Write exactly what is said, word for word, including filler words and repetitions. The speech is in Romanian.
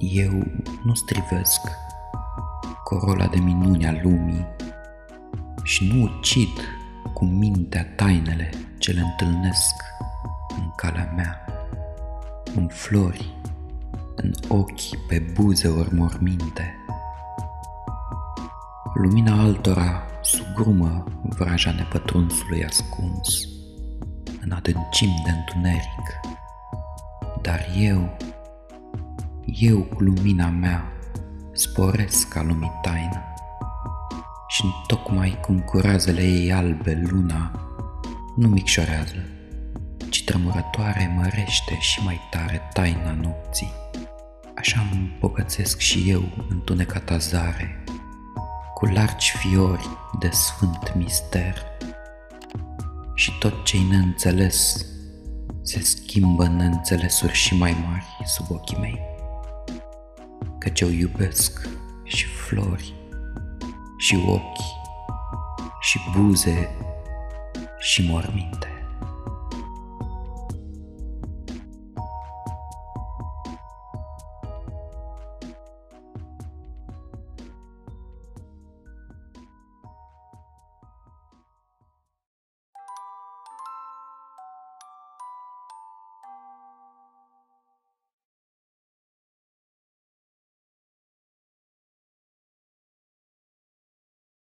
Eu nu strivesc corola de minuni a lumii și nu ucid cu mintea tainele ce le întâlnesc în calea mea, în flori, în ochi, pe buze ori morminte. Lumina altora sugrumă vraja nepătrunsului ascuns în adâncimi de întuneric, dar eu, eu cu lumina mea sporesc a lumii taină și tocmai cum cu razele ei albe luna nu micșorează, ci tremurătoare mărește și mai tare taina nopții. Așa îmi îmbogățesc și eu întunecata zare cu largi fiori de sfânt mister și tot ce-i neînțeles se schimbă în neînțelesuri și mai mari sub ochii mei, căci eu iubesc și flori și ochi și buze și morminte.